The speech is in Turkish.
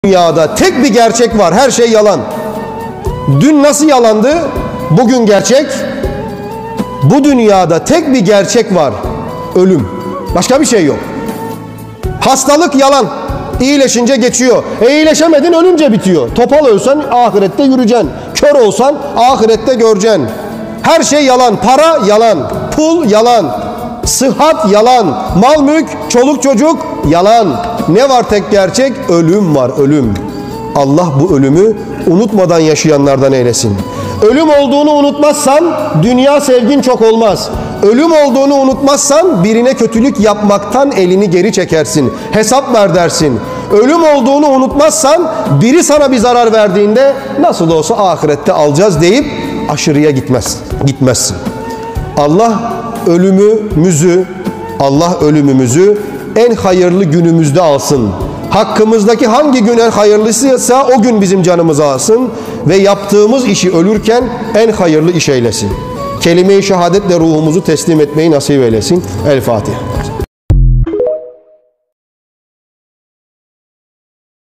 Dünyada tek bir gerçek var. Her şey yalan. Dün nasıl yalandı? Bugün gerçek. Bu dünyada tek bir gerçek var. Ölüm. Başka bir şey yok. Hastalık yalan. İyileşince geçiyor. İyileşemedin, ölünce bitiyor. Topal ölsen ahirette yürüyeceksin. Kör olsan ahirette göreceksin. Her şey yalan. Para yalan. Pul yalan. Sıhhat yalan. Mal mülk, çoluk çocuk yalan. Ne var tek gerçek? Ölüm var, ölüm. Allah bu ölümü unutmadan yaşayanlardan eylesin. Ölüm olduğunu unutmazsan dünya sevgin çok olmaz. Ölüm olduğunu unutmazsan birine kötülük yapmaktan elini geri çekersin. Hesap ver dersin. Ölüm olduğunu unutmazsan biri sana bir zarar verdiğinde nasıl olsa ahirette alacağız deyip aşırıya gitmezsin. Allah ölümümüzü en hayırlı günümüzde alsın. Hakkımızdaki hangi gün en hayırlısıysa o gün bizim canımızı alsın ve yaptığımız işi ölürken en hayırlı iş eylesin. Kelime-i şehadetle ruhumuzu teslim etmeyi nasip eylesin. El Fatiha.